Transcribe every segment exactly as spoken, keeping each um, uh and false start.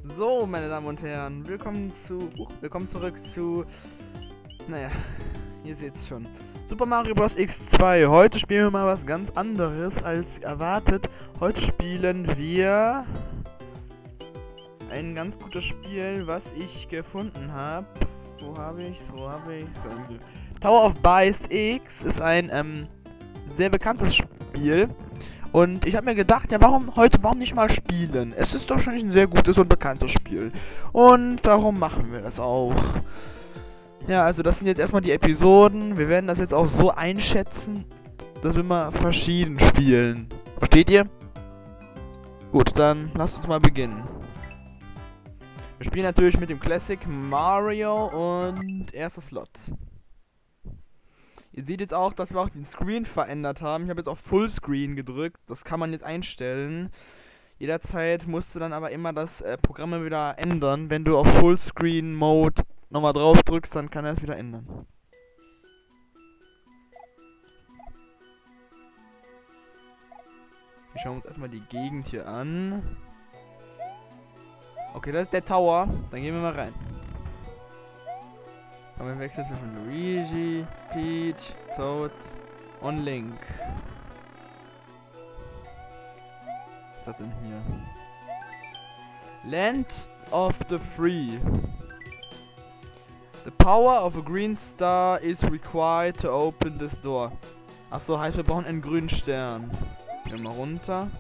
So, meine Damen und Herren, willkommen zu, uh, willkommen zurück zu, naja, ihr seht's schon, Super Mario Bros. X zwei. Heute spielen wir mal was ganz anderes als erwartet. Heute spielen wir ein ganz gutes Spiel, was ich gefunden habe. Wo habe ich Wo habe ich Tower of Beast X ist ein ähm, sehr bekanntes Spiel. Und ich habe mir gedacht, ja, warum heute, warum nicht mal spielen? Es ist doch schon ein sehr gutes und bekanntes Spiel. Und darum machen wir das auch. Ja, also das sind jetzt erstmal die Episoden. Wir werden das jetzt auch so einschätzen, dass wir mal verschieden spielen. Versteht ihr? Gut, dann lasst uns mal beginnen. Wir spielen natürlich mit dem Classic Mario und erster Slot. Ihr seht jetzt auch, dass wir auch den Screen verändert haben. Ich habe jetzt auf Fullscreen gedrückt. Das kann man jetzt einstellen. Jederzeit musst du dann aber immer das äh, Programm wieder ändern. Wenn du auf Fullscreen Mode nochmal drauf drückst, dann kann er es wieder ändern. Wir schauen uns erstmal die Gegend hier an. Okay, das ist der Tower. Dann gehen wir mal rein. Wir wechseln zwischen Luigi, Peach, Toad und Link. Was ist das denn hier? Land of the Free. The power of a green star is required to open this door. Achso, heißt wir brauchen einen grünen Stern. Gehen wir mal runter.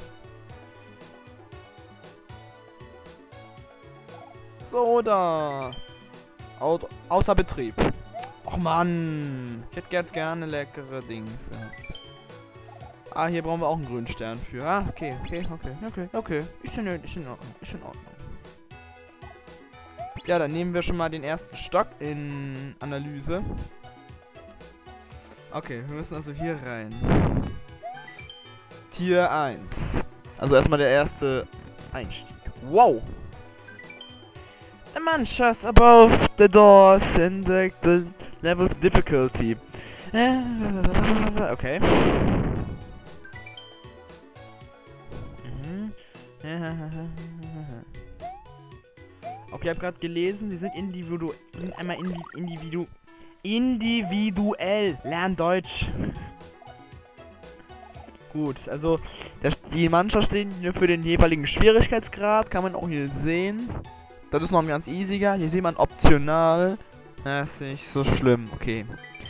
So, da. Auto, außer Betrieb. Och man, ich hätte jetzt gerne leckere Dings. Ah, hier brauchen wir auch einen grünen Stern für. Ah, okay, okay, okay, okay, okay. Ist in, ist in Ordnung, ist in Ordnung. Ja, dann nehmen wir schon mal den ersten Stock in Analyse. Okay, wir müssen also hier rein. Tier eins. Also erstmal der erste Einstieg. Wow! The manchas above the doors indicate the level of difficulty. Okay. Mhm. Okay, ich habe gerade gelesen, sie sind individu sind einmal indi individu individuell. Lern Deutsch. Gut, also der, die Mannschaft stehen hier für den jeweiligen Schwierigkeitsgrad, kann man auch hier sehen. Das ist noch ein ganz easiger. Hier sieht man optional. Das ist nicht so schlimm. Okay.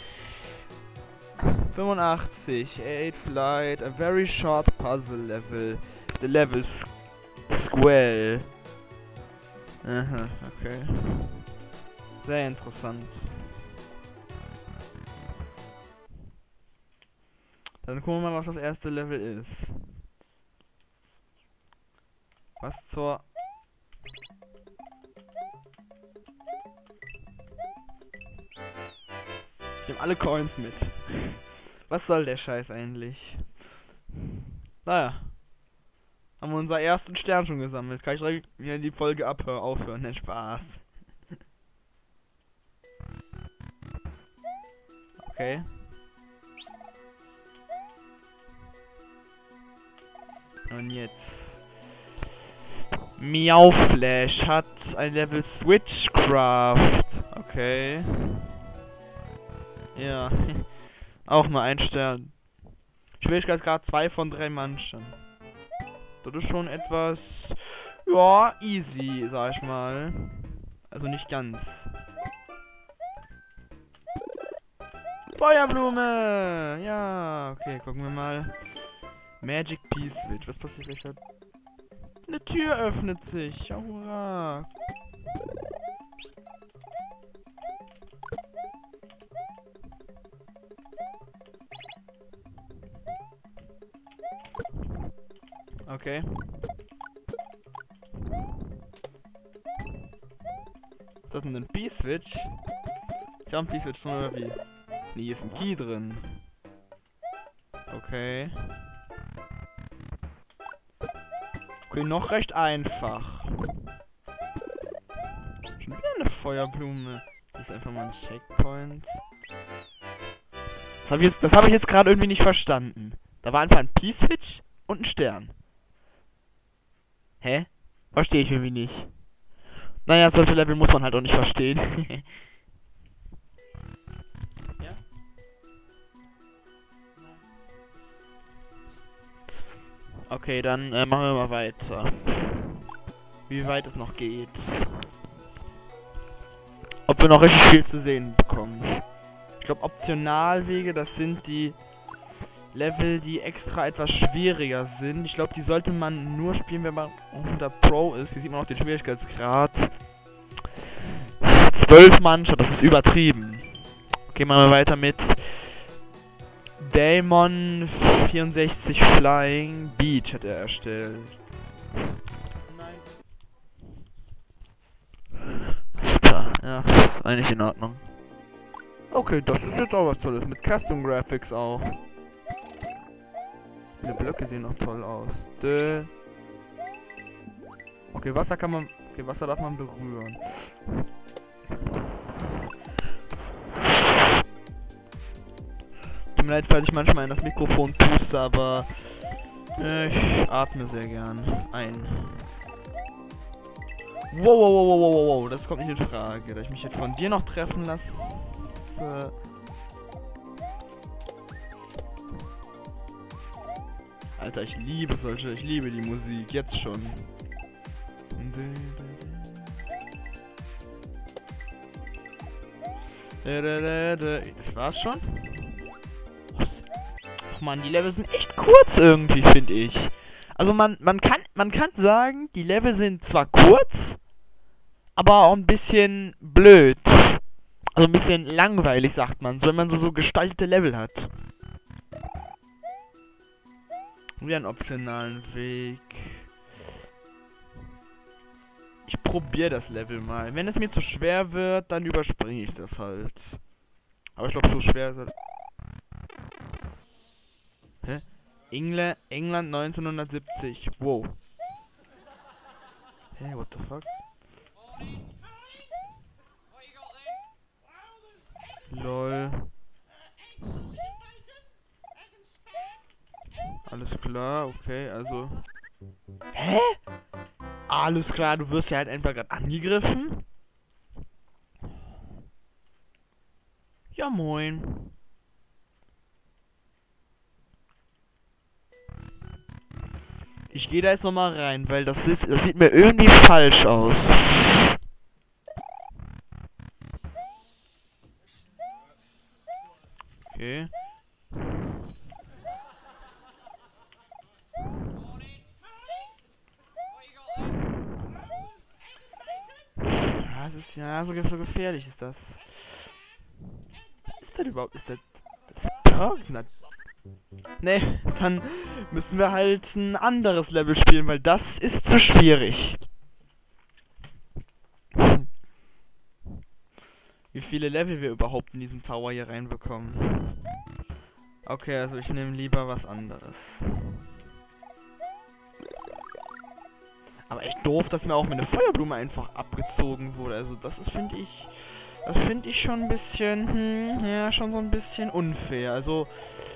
fünfundachtzig. Eight Flight. A very short puzzle level. The level Square. Aha, okay. Sehr interessant. Dann gucken wir mal, was das erste Level ist. Was zur... Ich nehme alle Coins mit. Was soll der Scheiß eigentlich? Naja. Haben wir unseren ersten Stern schon gesammelt. Kann ich direkt wieder die Folge abhören, aufhören? Nein, Spaß. Okay. Und jetzt. Meowflash hat ein Level Switchcraft. Okay. Ja, auch nur ein Stern. Schwierigkeitsgrad zwei von drei Mannschaften. Das ist schon etwas, ja, easy, sag ich mal. Also nicht ganz. Feuerblume! Ja, okay, gucken wir mal. Magic P-Switch, was passiert, wenn ich da... Eine Tür öffnet sich, hurra! Okay. Ist das denn ein P-Switch? Ich habe einen P-Switch drin oder wie? Nee, hier ist ein Key drin. Okay. Okay, noch recht einfach. Schon wieder eine Feuerblume. Das ist einfach mal ein Checkpoint. Das habe ich jetzt, das hab ich jetzt gerade irgendwie nicht verstanden. Da war einfach ein P-Switch und ein Stern. Hä? Verstehe ich irgendwie nicht. Naja, solche Level muss man halt auch nicht verstehen. Ja? Okay, dann äh, machen wir mal weiter. Wie weit es noch geht. Ob wir noch richtig viel zu sehen bekommen. Ich glaube, Optionalwege, das sind die Level, die extra etwas schwieriger sind. Ich glaube, die sollte man nur spielen, wenn man unter Pro ist. Hier sieht man auch den Schwierigkeitsgrad. zwölf Mannschaft, das ist übertrieben. Okay, machen wir weiter mit Daemon vierundsechzig Flying Beach hat er erstellt. Alter, ja, ist eigentlich in Ordnung. Okay, das ist jetzt auch was Tolles. Mit Custom Graphics auch. Die Blöcke sehen noch toll aus. Dö. Okay, Wasser kann man... Okay, Wasser darf man berühren. Tut mir leid, falls ich manchmal in das Mikrofon puste, aber... Äh, ich atme sehr gern ein. Wow, wow, wow, wow, wow, wow, das kommt nicht in Frage. Da ich mich jetzt von dir noch treffen lasse... Alter, ich liebe solche, ich liebe die Musik, jetzt schon. Das war's schon? Ach man, die Level sind echt kurz irgendwie, finde ich. Also man, man kann, man kann sagen, die Level sind zwar kurz, aber auch ein bisschen blöd. Also ein bisschen langweilig, sagt man, so wenn man so, so gestaltete Level hat. Wieder einen optionalen Weg. Ich probiere das Level mal. Wenn es mir zu schwer wird, dann überspringe ich das halt. Aber ich glaube, so schwer ist es. Hä? Engl England neunzehnhundertsiebzig. Wow. Hä, hey, what the fuck? Lol. Alles klar, okay, also... Hä? Alles klar, du wirst ja halt einfach gerade angegriffen? Ja, moin. Ich gehe da jetzt nochmal rein, weil das ist, das sieht mir irgendwie falsch aus. Okay. Ja, das ist ja so, so gefährlich ist das. Was ist das überhaupt? Ist das das Perknut? Ne, dann müssen wir halt ein anderes Level spielen, weil das ist zu schwierig. Wie viele Level wir überhaupt in diesem Tower hier reinbekommen. Okay, also ich nehme lieber was anderes. Aber echt doof, dass mir auch meine Feuerblume einfach abgezogen wurde. Also das ist, finde ich, das finde ich schon ein bisschen, hm, ja, schon so ein bisschen unfair. Also,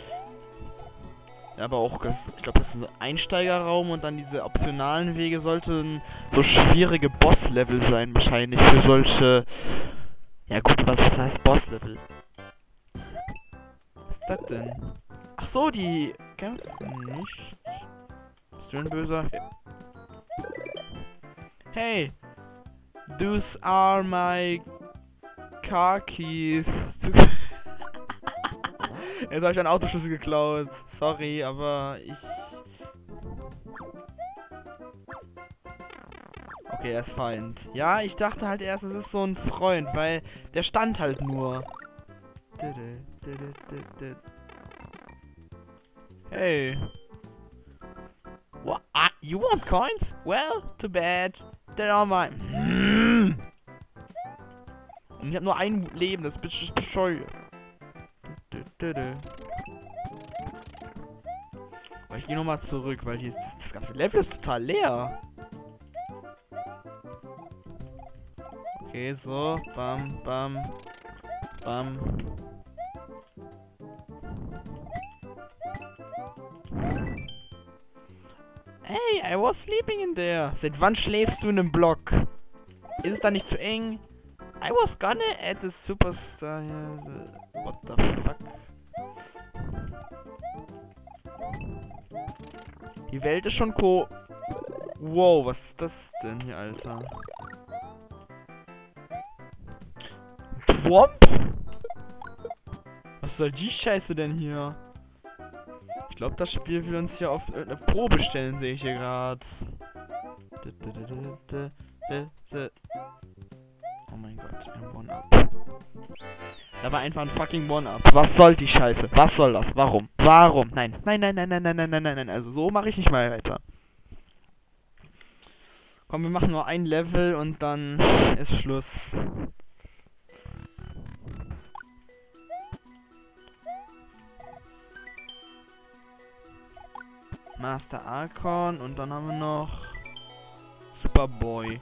ja, aber auch, ich glaube, das ist ein Einsteigerraum und dann diese optionalen Wege sollten so schwierige Boss-Level sein, wahrscheinlich für solche, ja gut, was, was heißt Boss-Level? Was ist das denn? Ach so, die kämpfen nicht. Bist du ein Böser? Hey, those are my car keys. Jetzt habe ich einen Autoschlüssel geklaut. Sorry, aber ich... Okay, er ist Feind. Ja, ich dachte halt erst, es ist so ein Freund, weil der stand halt nur. Hey. What? Ah, you want coins? Well, too bad. They're all mine. Mm. Und ich habe nur ein Leben, das ist bescheuert. Aber ich gehe nochmal zurück, weil hier ist das, das ganze Level ist total leer. Okay, so. Bam, bam. Bam. Hey, I was sleeping in there. Seit wann schläfst du in einem Block? Ist es da nicht zu eng? I was gonna add the superstar here. The... What the fuck? Die Welt ist schon co... Wow, was ist das denn hier, Alter? Twomp? Was soll die Scheiße denn hier? Ich glaube, das Spiel will uns hier auf irgendeine Probe stellen, sehe ich hier gerade. Oh mein Gott, ein One-Up. Da war einfach ein fucking One-Up. Was soll die Scheiße? Was soll das? Warum? Warum? Nein, nein, nein, nein, nein, nein, nein, nein, nein, nein. Also so mache ich nicht mal weiter. Komm, wir machen nur ein Level und dann ist Schluss. Master Archon und dann haben wir noch Superboy.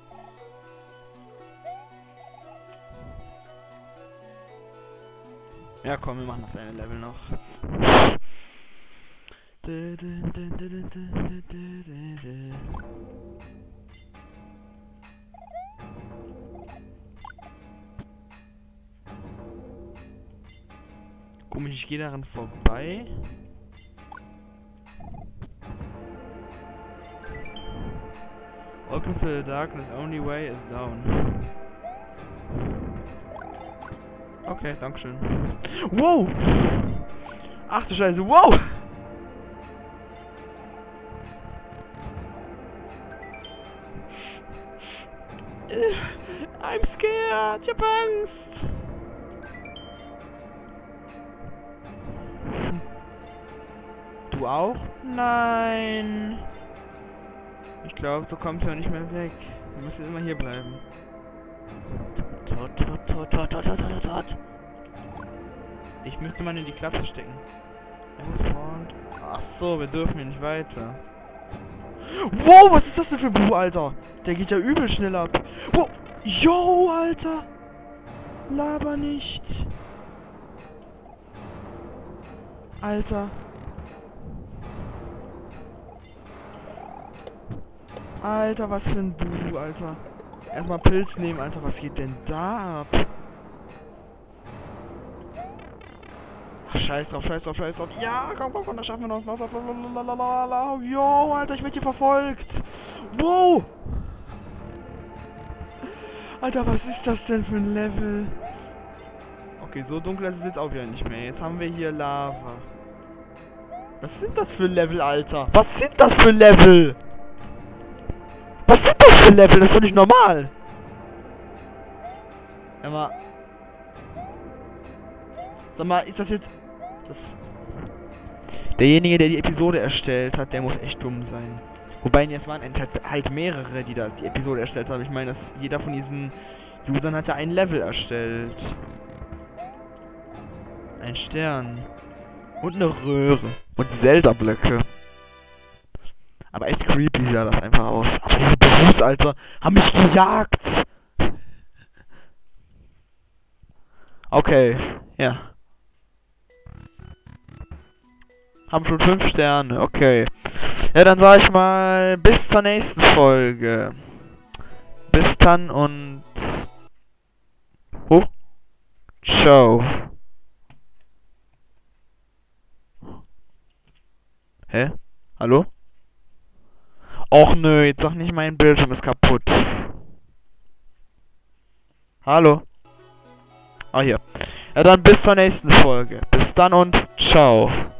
Ja komm, wir machen das eine Level noch. Komisch, ich gehe daran vorbei. Welcome to the darkness, only way is down. Okay, dankeschön. Wow! Ach du Scheiße, wow! I'm scared, ich hab Angst! Du auch? Nein! Ich glaube, du kommst ja nicht mehr weg. Du musst jetzt immer hier bleiben. Tot, tot, tot, tot, tot, tot, tot, tot. Ich müsste mal in die Klappe stecken. Ach so, wir dürfen hier nicht weiter. Wow, was ist das denn für ein Buch, Alter? Der geht ja übel schnell ab. Wow, yo, Alter. Laber nicht. Alter. Alter, was für ein Bu, Alter. Erstmal Pilz nehmen, Alter. Was geht denn da ab? Ach, scheiß drauf, scheiß drauf, scheiß drauf. Ja, komm, komm, komm, das schaffen wir noch. Jo, Alter, ich werde hier verfolgt. Wow. Alter, was ist das denn für ein Level? Okay, so dunkel ist es jetzt auch wieder nicht mehr. Jetzt haben wir hier Lava. Was sind das für Level, Alter? Was sind das für Level? Was sind das für Level? Das ist doch nicht normal. Sag mal. Sag mal, ist das jetzt... Das... Derjenige, der die Episode erstellt hat, der muss echt dumm sein. Wobei, jetzt waren halt mehrere, die da die Episode erstellt haben. Ich meine, dass jeder von diesen Usern hat ja ein Level erstellt. Ein Stern. Und eine Röhre. Und Zelda-Blöcke. Aber echt creepy sah das einfach aus. Aber diese Berufs, Alter, haben mich gejagt. Okay, ja. Haben schon fünf Sterne, okay. Ja, dann sag ich mal, bis zur nächsten Folge. Bis dann und... Oh. Ciao. Hä? Hallo? Och nö, jetzt sag nicht, mein Bildschirm ist kaputt. Hallo? Ah, hier. Ja, dann bis zur nächsten Folge. Bis dann und ciao.